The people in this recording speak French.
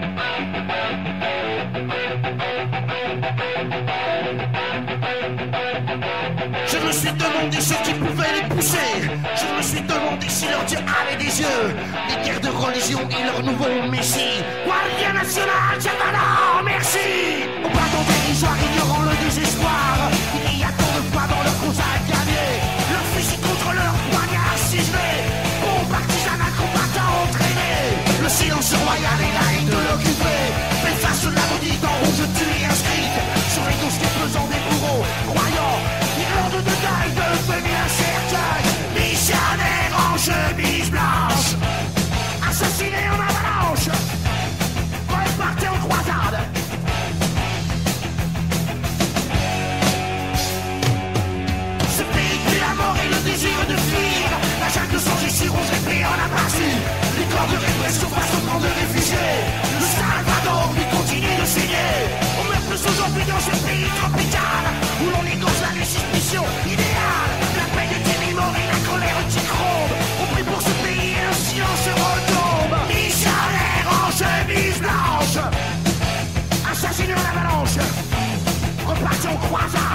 Je me suis demandé ce qui pouvait les pousser. Je me suis demandé si leur Dieu avait des yeux. Des guerres de religion et leur nouveau messie. Guardia Nationale, Catalan, merci. Au bâton dérisoire, ignorant le désespoir. Il y a tant de foi dans leur cause à gagner. Leur fusil contre leur poignard ciselé. Bon partisanat combattant entraîné. Le silence royal et la haine de l'occupé. Mais face à la maudite en rouge tuée inscrite sur les dossiers pesants des bourreaux, croyants. L'ordre de taille devenu un cercueil. Missionnaire en chemise blanche, assassiné en avalanche, reparti en croisade. Ce pays puis la mort et le désir de fuir. La chaîne de sang ici ronge épée en aperçu. Les corps de répression face au camp de réfugiés. Le Salvador lui continue de saigner. On meurt plus aujourd'hui dans ce pays tropical où l'on négocie la suspicion idéale. La paix des ténèbres et la colère qui gronde. On prie pour ce pays et le silence retombe. Missionnaire en chemise blanche, assassiné en avalanche, reparti en croisade.